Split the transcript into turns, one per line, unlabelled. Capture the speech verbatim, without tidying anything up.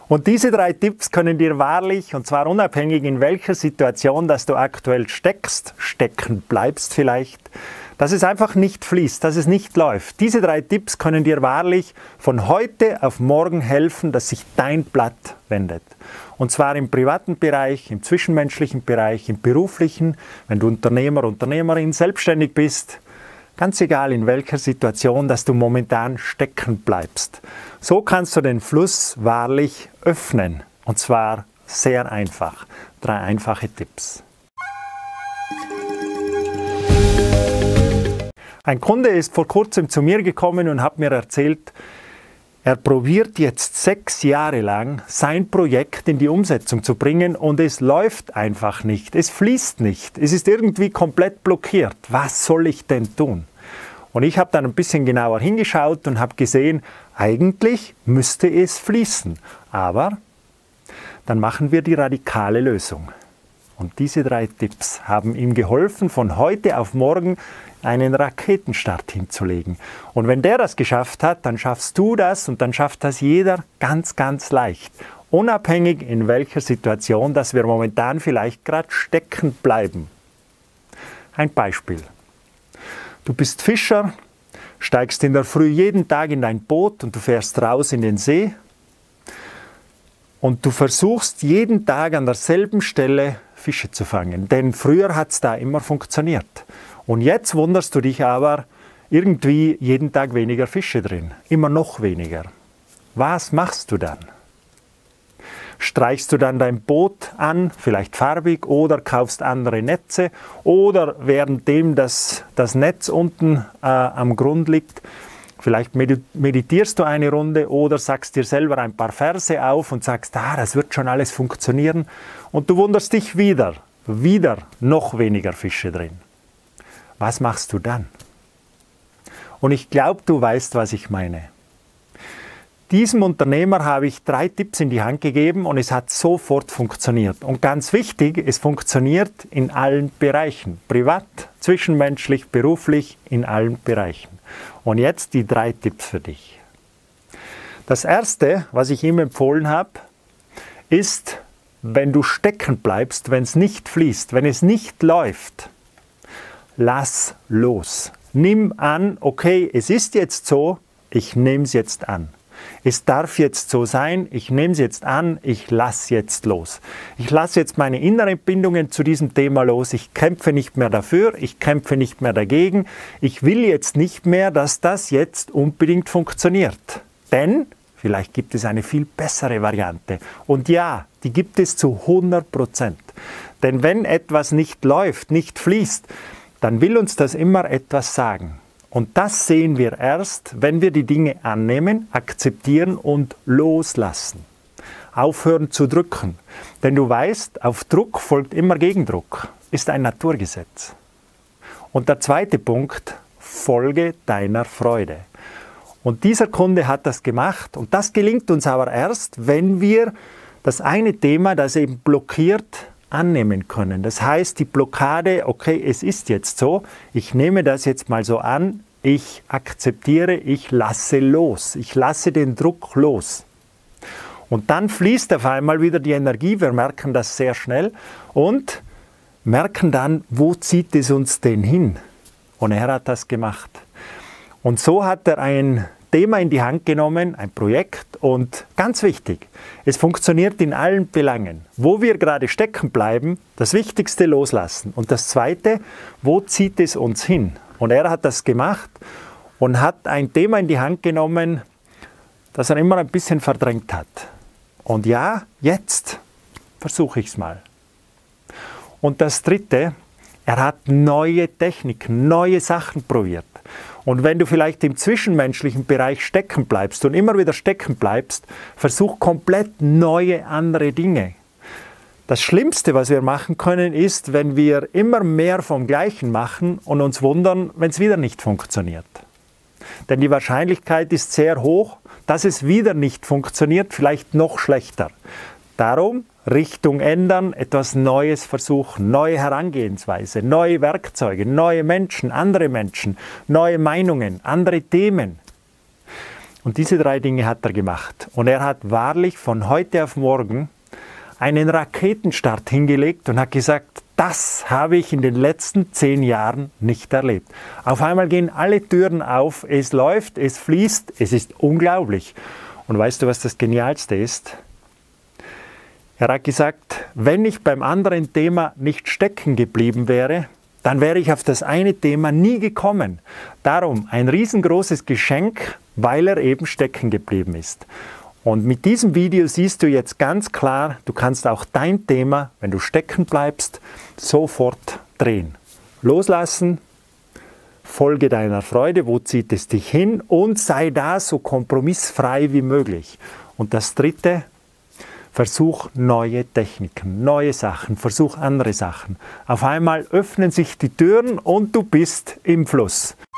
Und diese drei Tipps können dir wahrlich, und zwar unabhängig in welcher Situation, dass du aktuell steckst, stecken bleibst vielleicht, dass es einfach nicht fließt, dass es nicht läuft. Diese drei Tipps können dir wahrlich von heute auf morgen helfen, dass sich dein Blatt wendet. Und zwar im privaten Bereich, im zwischenmenschlichen Bereich, im beruflichen, wenn du Unternehmer, Unternehmerin, selbstständig bist, ganz egal in welcher Situation, dass du momentan stecken bleibst. So kannst du den Fluss wahrlich öffnen. Und zwar sehr einfach. Drei einfache Tipps. Ein Kunde ist vor kurzem zu mir gekommen und hat mir erzählt, er probiert jetzt sechs Jahre lang sein Projekt in die Umsetzung zu bringen und es läuft einfach nicht, es fließt nicht, es ist irgendwie komplett blockiert. Was soll ich denn tun? Und ich habe dann ein bisschen genauer hingeschaut und habe gesehen, eigentlich müsste es fließen. Aber dann machen wir die radikale Lösung. Und diese drei Tipps haben ihm geholfen, von heute auf morgen einen Raketenstart hinzulegen. Und wenn der das geschafft hat, dann schaffst du das und dann schafft das jeder ganz, ganz leicht. Unabhängig in welcher Situation, dass wir momentan vielleicht gerade stecken bleiben. Ein Beispiel. Du bist Fischer, steigst in der Früh jeden Tag in dein Boot und du fährst raus in den See. Und du versuchst jeden Tag an derselben Stelle Fische zu fangen. Denn früher hat es da immer funktioniert. Und jetzt wunderst du dich aber, irgendwie jeden Tag weniger Fische drin. Immer noch weniger. Was machst du dann? Streichst du dann dein Boot an, vielleicht farbig, oder kaufst andere Netze, oder währenddem das, das Netz unten äh, am Grund liegt, vielleicht meditierst du eine Runde oder sagst dir selber ein paar Verse auf und sagst, ah, das wird schon alles funktionieren. Und du wunderst dich wieder, wieder noch weniger Fische drin. Was machst du dann? Und ich glaube, du weißt, was ich meine. Diesem Unternehmer habe ich drei Tipps in die Hand gegeben und es hat sofort funktioniert. Und ganz wichtig, es funktioniert in allen Bereichen. Privat, zwischenmenschlich, beruflich, in allen Bereichen. Und jetzt die drei Tipps für dich. Das erste, was ich ihm empfohlen habe, ist, wenn du stecken bleibst, wenn es nicht fließt, wenn es nicht läuft, lass los. Nimm an, okay, es ist jetzt so, ich nehme es jetzt an. Es darf jetzt so sein, ich nehme es jetzt an, ich lasse jetzt los. Ich lasse jetzt meine inneren Bindungen zu diesem Thema los. Ich kämpfe nicht mehr dafür, ich kämpfe nicht mehr dagegen. Ich will jetzt nicht mehr, dass das jetzt unbedingt funktioniert. Denn vielleicht gibt es eine viel bessere Variante. Und ja, die gibt es zu hundert Prozent. Denn wenn etwas nicht läuft, nicht fließt, dann will uns das immer etwas sagen. Und das sehen wir erst, wenn wir die Dinge annehmen, akzeptieren und loslassen. Aufhören zu drücken. Denn du weißt, auf Druck folgt immer Gegendruck. Ist ein Naturgesetz. Und der zweite Punkt, folge deiner Freude. Und dieser Kunde hat das gemacht. Und das gelingt uns aber erst, wenn wir das eine Thema, das eben blockiert, annehmen können. Das heißt, die Blockade, okay, es ist jetzt so, ich nehme das jetzt mal so an, ich akzeptiere, ich lasse los, ich lasse den Druck los. Und dann fließt auf einmal wieder die Energie, wir merken das sehr schnell und merken dann, wo zieht es uns denn hin? Und er hat das gemacht. Und so hat er ein Thema in die Hand genommen, ein Projekt und ganz wichtig, es funktioniert in allen Belangen. Wo wir gerade stecken bleiben, das Wichtigste loslassen. Und das Zweite, wo zieht es uns hin? Und er hat das gemacht und hat ein Thema in die Hand genommen, das er immer ein bisschen verdrängt hat. Und ja, jetzt versuche ich es mal. Und das Dritte, er hat neue Techniken, neue Sachen probiert. Und wenn du vielleicht im zwischenmenschlichen Bereich stecken bleibst und immer wieder stecken bleibst, versuch komplett neue, andere Dinge. Das Schlimmste, was wir machen können, ist, wenn wir immer mehr vom Gleichen machen und uns wundern, wenn es wieder nicht funktioniert. Denn die Wahrscheinlichkeit ist sehr hoch, dass es wieder nicht funktioniert, vielleicht noch schlechter. Darum Richtung ändern, etwas Neues versuchen, neue Herangehensweise, neue Werkzeuge, neue Menschen, andere Menschen, neue Meinungen, andere Themen. Und diese drei Dinge hat er gemacht. Und er hat wahrlich von heute auf morgen einen Raketenstart hingelegt und hat gesagt, das habe ich in den letzten zehn Jahren nicht erlebt. Auf einmal gehen alle Türen auf, es läuft, es fließt, es ist unglaublich. Und weißt du, was das Genialste ist? Er hat gesagt, wenn ich beim anderen Thema nicht stecken geblieben wäre, dann wäre ich auf das eine Thema nie gekommen. Darum ein riesengroßes Geschenk, weil er eben stecken geblieben ist. Und mit diesem Video siehst du jetzt ganz klar, du kannst auch dein Thema, wenn du stecken bleibst, sofort drehen. Loslassen, folge deiner Freude, wo zieht es dich hin und sei da so kompromissfrei wie möglich. Und das Dritte, versuch neue Techniken, neue Sachen, versuch andere Sachen. Auf einmal öffnen sich die Türen und du bist im Fluss.